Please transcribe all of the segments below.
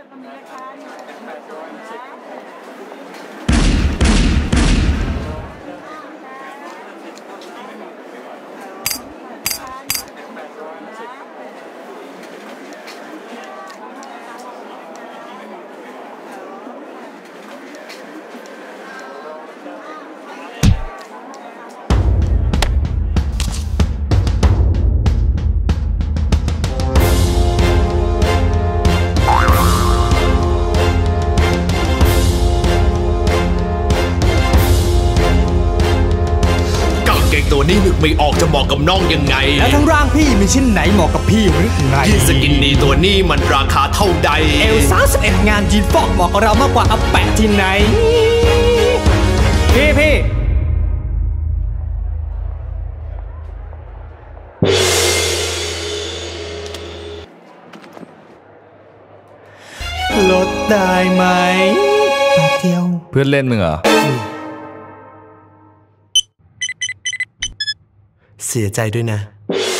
ตัวนี้นึกไม่ออกจะเหมาะกับน้องยังไงแล้วทั้งร่างพี่มีชิ้นไหนเหมาะกับพี่หรือไงยีนสกินนี่ตัวนี้มันราคาเท่าใดเอล31งานยีนฟอกเหมาะกับเรามากกว่าเอาแปะที่ไหนพี่ลดได้ไหมเที่ยวเพื่อนเล่นมึงเหรอเสียใจด้วยนะ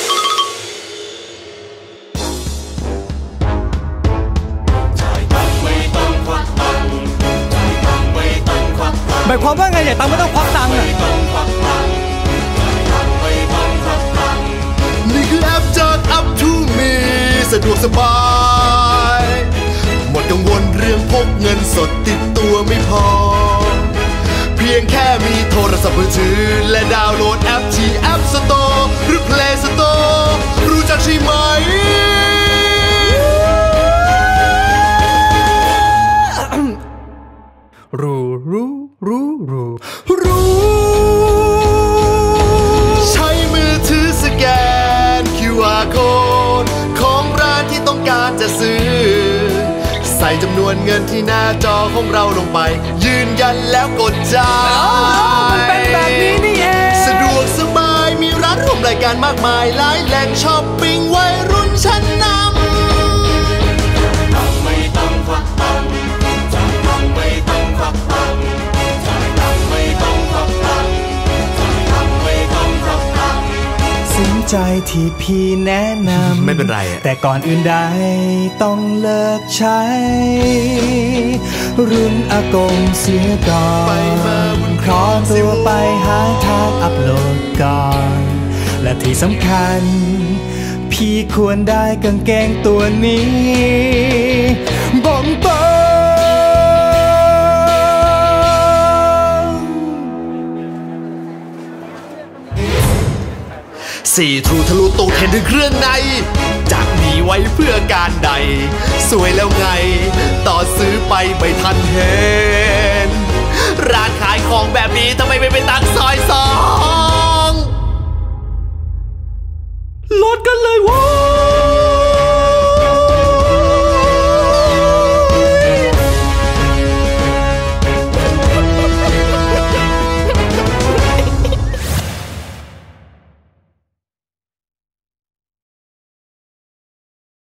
หมายความว่าไงอย่าตังไม่ต้องควักตังค์นี่คือแอปจาก Up to Me สะดวกสบายหมดกังวลเรื่องพกเงินสดติดตัวไม่พอเพียงแค่มีโทรศัพท์มือถือและดาวน์โหลดแอปที่ App Store หรือ Play Store รู้จักใช่ไหมรู้ใช้มือถือสแกน QR Code ของร้านที่ต้องการจะซื้อใส่จำนวนเงินที่หน้าจอของเราลงไปยืนยันแล้วกดจ่ายเป็นแบบนี้นี่เองสะดวกสบายมีร้านรวมรายการมากมายหลายแหล่งช้อปปิ้งวัยรุ่นชั้นนำไม่ต้องควักตังค์ไม่ต้องควักตังค์ไม่ต้องควักตังค์ไม่ต้องควักตังค์สินใจที่พี่แนะนำไม่เป็นไรแต่ก่อนอื่นใดต้องเลิกใช้รุ่นอากงเสียก่อนขอตัวไปหาทางอัปโหลดก่อนและที่สำคัญพี่ควรได้กางเกงตัวนี้บ่มโต 4 True ทะลุตู้เทรนถึงเครื่องในจากมีไว้เพื่อการใดสวยแล้วไงต่อซื้อไปไม่ทันเห็นร้านขายของแบบนี้ทำไมไม่ไปตั้งซอย2 ลดกันเลยวะ